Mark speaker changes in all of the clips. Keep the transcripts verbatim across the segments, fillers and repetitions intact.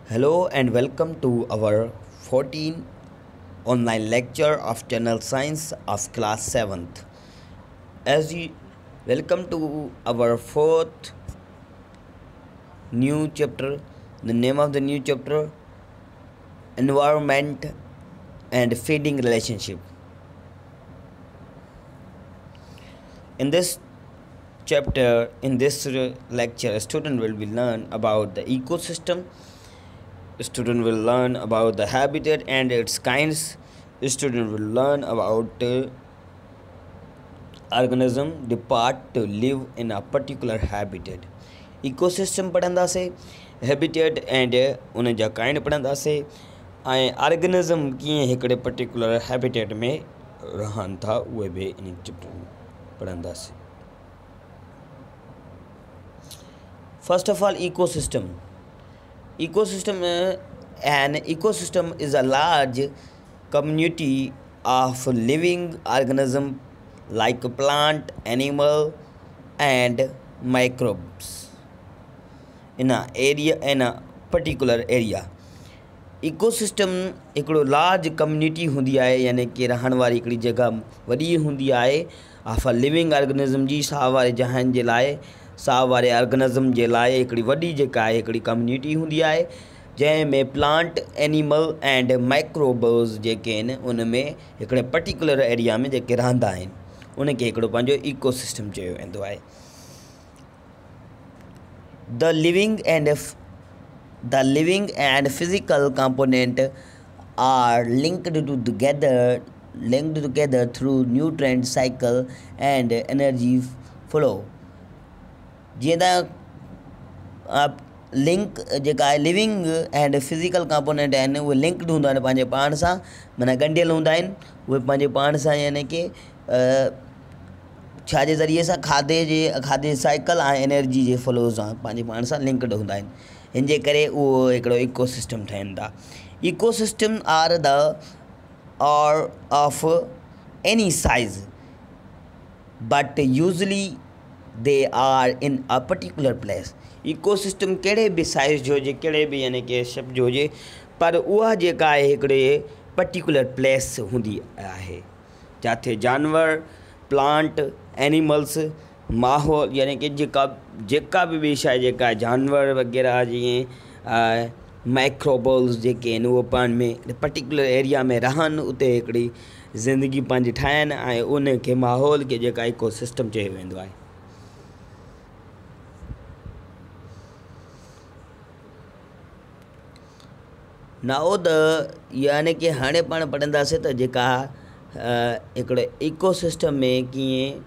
Speaker 1: Hello and welcome to our fourteenth online lecture of General Science of class seventh. As you welcome to our fourth new chapter. The name of the new chapter, Environment and Feeding Relationship. In this chapter, in this lecture, a student will be learn about the ecosystem. Student will learn about the habitat and its kinds. Student will learn about uh, organism depart to live in a particular habitat. Ecosystem पढ़ंदासीं, habitat and उन जा kind पढ़ंदासीं ऐं organism कीअं हिकिड़े particular habitat में रहनि था उहे बि इन चैप्टर में पढ़ंदासीं. First of all, ecosystem. Ecosystem uh, an ecosystem is a large community of living organisms like plant, animal, and microbes in a area in a particular area. Ecosystem हिकिड़ो large community हूंदी आहे, यानी कि रहण वारी हिकिड़ी जगह वॾी हूंदी आहे of a living organism जी साह वारे जहान जे लाइ साह वारे ऑर्गेनिज़म जे लाइ हिकिड़ी वॾी जेका आहे हिकिड़ी कम्यूनिटी हूंदी आहे जंहिंमें प्लांट एनिमल एंड माइक्रोब्स जेके आहिनि उन में हिकिड़े पर्टिकुलर एरिया में जेके रहंदा आहिनि उनखे हिकिड़ो पंहिंजो इकोसिस्टम चयो वेंदो आहे. The living and the living and physical component are linked to together linked together through nutrient cycle and energy flow. जीअं त लिंक जेका आहे लिविंग एंड फिज़िकल कंपोनेंट आहिनि उहे लिंक्ड हूंदा आहिनि पंहिंजे पाण सां, माना ॻंढियल हूंदा आहिनि उहे पंहिंजे पाण सां, यानी कि छा जे ज़रिए सां खाधे जे खाधे साइकिल ऐं एनर्जी जे फ्लो सां पंहिंजे पाण सां लिंक्ड हूंदा आहिनि. हिन जे करे उहो हिकिड़ो इकोसिस्टम ठहनि था. Ecosystem are the or of any size, but usually they are in a particular place. Ecosystem कहिड़े बि साइज़ जो हुजे, कहिड़े बि यानी कि शेप जो हुजे, पर उहा जेका आहे हिकिड़े पर्टिकुलर प्लेस हूंदी आहे जिथे जानवर, प्लांट, एनिमल्स, माहौल यानी कि जेका जेका बि ॿी शइ जेका आहे जानवर वग़ैरह जीअं माइक्रोबल्स जेके आहिनि उहो पाण में पर्टिकुलर एरिया में रहनि, उते हिकिड़ी ज़िंदगी पंहिंजी ठाहिनि ऐं उनखे माहौल खे जेका इकोसिस्टम चयो वेंदो आहे. नाउ द यानी कि हाणे पाण पढ़ंदासीं त जेका हिकिड़े इकोसिस्टम में कीअं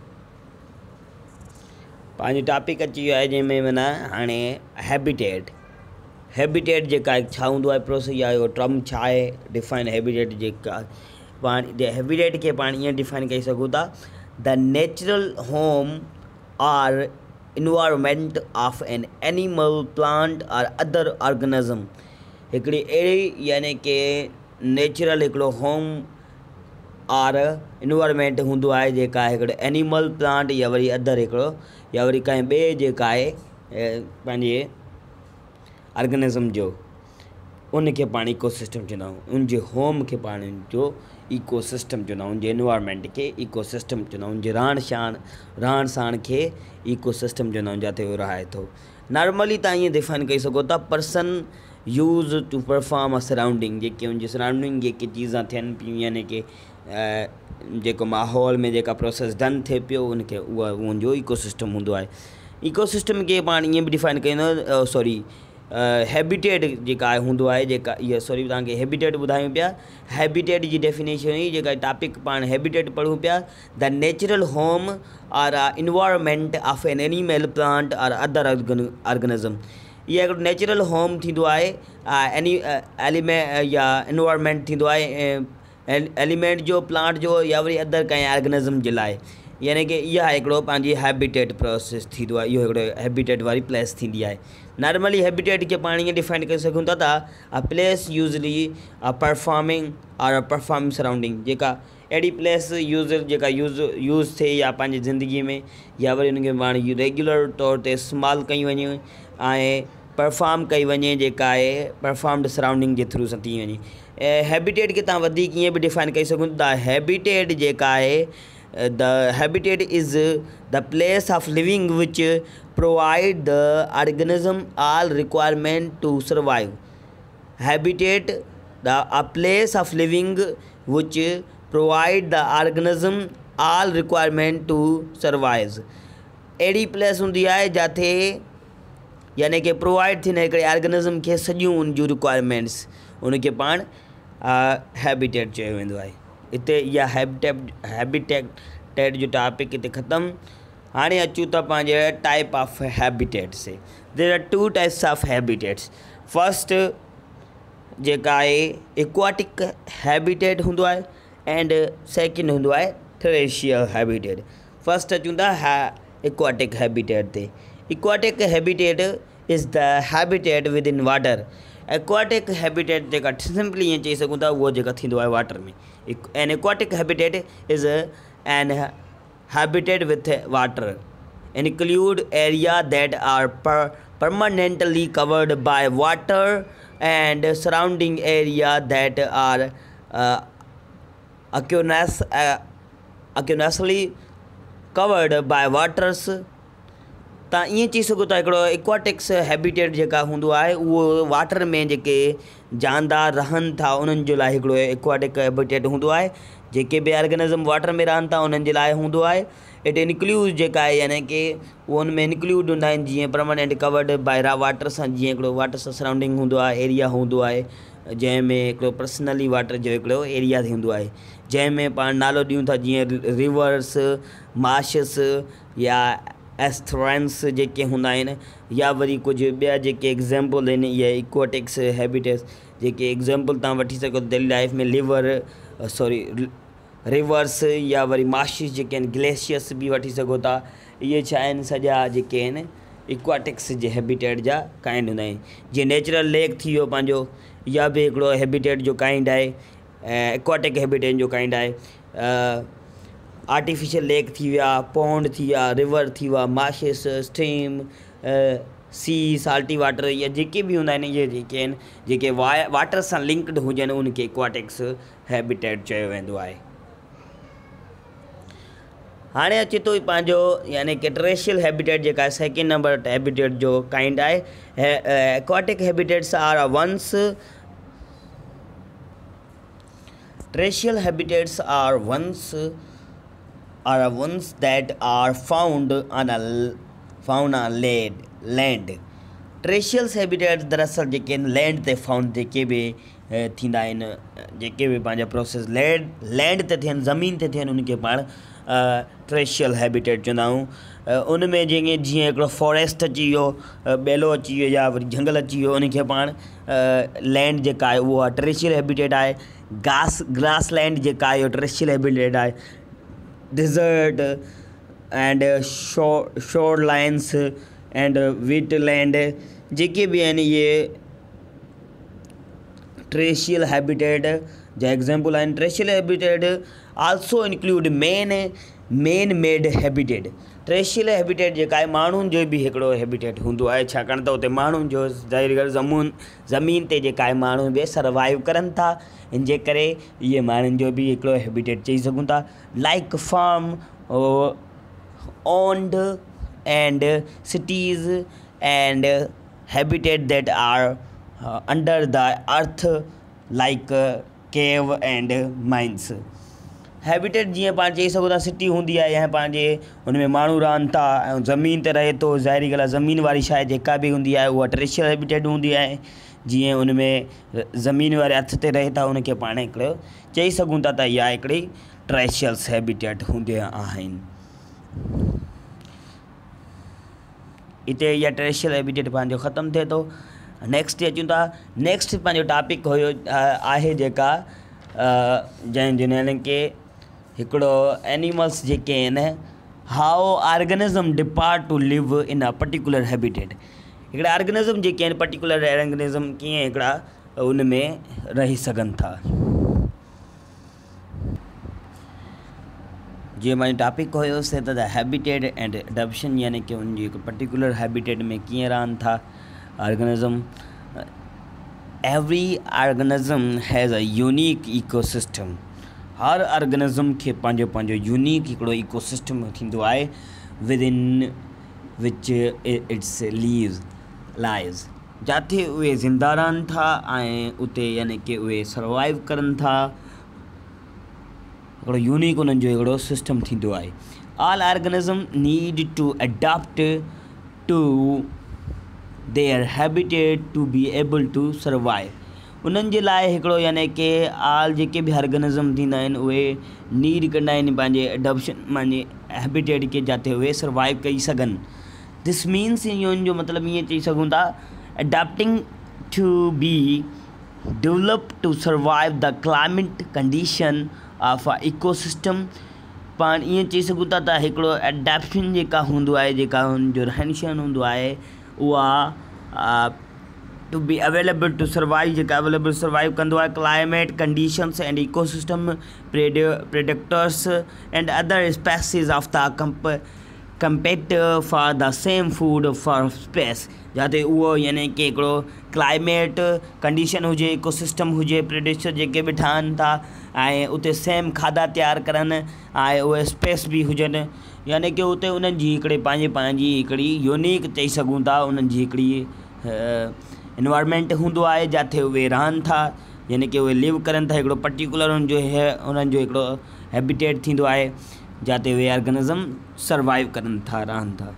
Speaker 1: पंहिंजो टॉपिक अची वियो आहे जंहिंमें माना हाणे हैबिटेट हैबिटेट जेका छा हूंदो आहे प्रोसेस या उहो टर्म छा आहे डिफाइन हैबिटेट जेका पाण हैबिटेट खे पाण ईअं डिफाइन करे सघूं था. The natural home or environment of an animal, plant और अदर ऑर्गेनिज़म. हिकिड़ी अहिड़ी यानी कि नेचुरल हिकिड़ो होम आर इन्वायरमेंट हूंदो आहे जेका हिकिड़ो एनिमल, प्लांट या वरी अदर हिकिड़ो या वरी कंहिं ॿिए जेका आहे पंहिंजे ऑर्गेनिज़म जो उनखे पाण इकोसिस्टम चवंदा आहियूं. उनजे होम खे पाण जो इकोसिस्टम चवंदा आहियूं, उनजे एनवायरमेंट खे इकोसिस्टम चवंदा आहियूं, उनजे रहण सहण रहण सहण खे इकोसिस्टम चवंदा आहियूं जिथे उहो रहे थो. नॉर्मली तव्हां ईअं डिफाइन करे सघो था person use to perform a surrounding, जेके उनजी सराउंडिंग जेके चीज़ां थियनि पियूं यानी कि जेको माहौल में जेका प्रोसेस डन थिए पियो उनखे उहा उनजो इकोसिस्टम हूंदो आहे. इकोसिस्टम खे पाण ईअं बि डिफाइन कयूं सॉरी हैबिटेट जेका हूंदो आहे जेका इहा सॉरी तव्हांखे हैबिटेट ॿुधायूं पिया. हैबिटेट जी डेफिनेशन हुई जेका टॉपिक पाण हैबिटेट पढ़ूं पिया. The natural home or a environment of an animal, plant और अदर ऑर्गेनिज़म. इहा हिकिड़ो नेचुरल होम थींदो आहे एनी एलिमेंट या इन्वायरमेंट थींदो आहे एलिमेंट जो, प्लांट जो या वरी अदर कंहिं ऑर्गेनिज़म जे लाइ, यानी कि इहा हिकिड़ो पंहिंजी हैबिटेट प्रोसेस थींदो आहे. इहो हिकिड़ो हैबिटेट वारी प्लेस थींदी आहे. नॉर्मली हैबिटेट खे पाण ईअं डिफाइन करे सघूं था त a place usually a performing और अ परफॉर्मिंग सराउंडिंग, जेका अहिड़ी प्लेस यूज़ जेका यूज़ यूज़ थिए या पंहिंजी ज़िंदगी में या वरी उनखे पाण रेगुलर तौर ते इस्तेमालु कयूं वञूं ऐं परफॉर्म कई वञे जेका आहे परफॉर्म्ड सराउंडिंग जे थ्रू सां थी वञे। हैबिटेट खे तव्हां वधीक ईअं बि डिफाइन करे सघूं था। हैबिटेट जेका आहे the habitat is the place of living which provide the organism all requirement to survive. Habitat the a place of living which provide the organism all requirement to survive. अहिड़ी place हूंदी आहे जिथे यानी कि provide थींदे हिकिड़े organism खे सॼियूं उन जूं रिक्वायरमेंट्स, उनखे पाण हैबिटेट चयो वेंदो आहे। हिते इहा हैबिटेट हैबिटेट जो टॉपिक हिते ख़तमु। हाणे अचूं था पंहिंजे टाइप ऑफ हैबिटेट्स से। There are two types of habitats. First जेका आहे एक्वाटिक हैबिटेट हूंदो आहे एंड सेकेंड हूंदो आहे थ्रेशियल हैबिटेट। फर्स्ट अचूं था एक्वाटिक हैबिटेट ते। Aquatic habitat is the habitat within water. Aquatic habitat जेका सिंपली ईअं चई सघूं था उहो जेका थींदो आहे वाटर में। An aquatic habitat is an habitat with water include area that are per permanently covered by water and surrounding area that are uh, aqueous uh, aqueously covered by waters। तव्हां ईअं चई सघो था हिकिड़ो एक्वाटिक्स हैबिटेट जेका हूंदो आहे उहो वाटर में जेके जानदार रहनि था उन्हनि जे लाइ हिकिड़ो एक्वाटिक हैबिटेट हूंदो आहे। जेके बि ऑर्गेनिज़म वाटर में रहनि था उन्हनि जे लाइ हूंदो आहे। इट इंक्लूड जेका आहे यानी कि उहो उन में इंक्लूड हूंदा आहिनि जीअं परमानेंट कवर्ड बाय वाटर सां, जीअं हिकिड़ो वाटर सां सराउंडिंग हूंदो आहे, एरिया हूंदो आहे जंहिंमें हिकिड़ो पर्सनली वाटर जो हिकिड़ो एरिया थींदो आहे जंहिंमें पाण नालो ॾियूं था जीअं रिवर्स, मार्शस या एस्ट्रेंस जेके हूंदा आहिनि, या वरी कुझु ॿिया जेके एग्ज़ाम्पल आहिनि इहे इक्वाटिक्स हैबिटेट्स जेके एग्ज़ाम्पल तव्हां वठी सघो डेली लाइफ में। लिवर सॉरी रिवर्स या वरी मार्शिस जेके आहिनि, ग्लेशियर्स बि वठी सघो था। इहे छा आहिनि सॼा जेके आहिनि इक्वाटिक्स जे हैबिटेट जा काइंड हूंदा आहिनि। जीअं नेचुरल लेक थी वियो पंहिंजो, इहा बि हिकिड़ो हैबिटेट जो काइंड आहे, एक्वाटिक हैबिटेट जो काइंड आहे। आर्टिफिशियल लेक थी विया, पॉन्ड थी विया, रिवर थी विया, marshes, stream, sea, salty water, या जेके बि हूंदा आहिनि इहे जेके आहिनि जेके वा वाटर सां लिंक्ड हुजनि उनखे एक्वाटिक्स हैबिटेट चयो वेंदो आहे। हाणे अचे थो पंहिंजो यानी कि टरेशियल हैबिटेट जेका आहे सेकेंड नंबर हैबिटेट जो काइंड आहे। Aquatic habitats are ones terrestrial habitats are ones are ones that are found on a found on land land terrestrial habitats दरअसल जेके आहिनि लैंड ते फाउंड जेके बि थींदा आहिनि, जेके बि पंहिंजा प्रोसेस लैंड लैंड ते थियनि, ज़मीन ते थियनि, उनखे पाण टरेशियल हैबिटेट चवंदा आहियूं। उन में जीअं जीअं हिकिड़ो फॉरेस्ट अची वियो, ॿेलो अची वियो या वरी झंगल अची वियो, उनखे पाण लैंड जेका आहे उहा टरेशियल हैबिटेट आहे। घास ग्रास लैंड जेका आहे उहो टरेशियल हैबिटेट आहे। Desert and shore shore lines and wheat land जेके बि आहिनि इहे टरेशियल हैबिटेट जा एग्ज़ाम्पल आहिनि। Terrestrial habitat also include men men made habitat. Terrestrial habitat जेका आहे माण्हुनि जो बि हिकिड़ो हैबिटेट हूंदो आहे, छाकाणि त उते माण्हुनि जो ज़ाहिर ॻाल्हि ज़मून ज़मीन ते जेका आहे माण्हू बि सर्वाइव करनि था, इन जे करे इहे माण्हुनि जो बि हिकिड़ो हैबिटेट चई सघूं था। Like farm owned and cities and habitat that are under the earth like cave and mines. Habitat जीअं पाण चई सघूं था सिटी हूंदी आहे या पंहिंजे हुन में माण्हू रहनि था ऐं ज़मीन ते रहे थो, ज़ाहिरी ॻाल्हि आहे ज़मीन वारी शइ जेका बि हूंदी आहे उहा टरेशियल हैबिटेट हूंदी आहे। जीअं हुन में ज़मीन वारे हथ ते रहे था उनखे पाण हिकिड़ो चई सघूं था त इहा हिकिड़ी टरेशियल हैबिटेट हूंदी आहिनि। हिते इहा टरेशियल हैबिटेट पंहिंजो ख़तमु थिए थो। नेक्स्ट अचूं था। नेक्स्ट पंहिंजो टॉपिक हुयो आहे जेका जंहिं यानी कि हिकिड़ो एनिमल्स जेके आहिनि how organism depart to live in a particular habitat. हिकिड़ा ऑर्गेनिज़म जेके आहिनि पर्टिकुलर ऑर्गेनिज़म कीअं हिकिड़ा उन में रही सघनि था। जीअं मुंहिंजो टॉपिक हुयोसीं त द हैबिटेट एंड एडप्शन यानी कि उनजी हिकु पर्टिकुलर हैबिटेट में कीअं रहनि था। organism. Every organism has a unique ecosystem. हर ऑर्गेनिज्म खे पंहिंजो पंहिंजो यूनिक हिकिड़ो इकोसिस्टम थींदो आहे विदिन विच इट्स लीव्स लाइव्स, जिथे उहे ज़िंदा रहनि था ऐं उते यानी कि उहे सर्वाइव करनि था। हिकिड़ो यूनिक उन्हनि जो हिकिड़ो सिस्टम थींदो आहे। All organism need to adopt to their habitat to be able to survive. उन्हनि जे लाइ हिकिड़ो यानी कि आल जेके बि ऑर्गेनिज्म थींदा आहिनि उहे नीड कंदा आहिनि पंहिंजे एडॉप्शन पंहिंजे हैबिटेट खे जिथे उहे सर्वाइव कई सघनि। दिस मीन्स इहो जो मतिलबु ईअं चई सघूं था adopting to be develop to survive the climate condition of a ecosystem. पाण ईअं चई सघूं था त हिकिड़ो एडॉप्शन जेका हूंदो आहे, जेका हुनजो रहन सहन हूंदो आहे उहा to be available to survive, जेका अवेलेबल सर्वाइव कंदो आहे climate conditions and ecosystem predators and other species of the comp compete for the same food for space. जिते उहो यानी कि हिकिड़ो क्लाइमेट कंडीशन हुजे, इकोसिस्टम हुजे, प्रेडेक्टर जेके बि ठहनि था ऐं उते सेम खाधा तयारु करनि ऐं उहे स्पेस बि हुजनि, यानी कि उते उन्हनि जी हिकिड़े पंहिंजी पंहिंजी हिकिड़ी यूनिक चई सघूं था उन्हनि जी हिकिड़ी इन्वायरमेंट हूंदो आहे जिथे उहे रहनि था, यानी कि उहे लिव करनि था। हिकिड़ो पर्टिकुलर उनजो है उन्हनि जो हिकिड़ो हैबिटेट थींदो आहे जिते उहे ऑर्गेनिज्म सर्वाइव करनि था, रहनि था।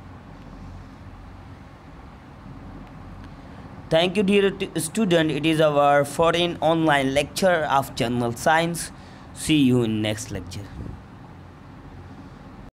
Speaker 1: Thank you dear student, it is our foreign online lecture of general science. See you in next lecture.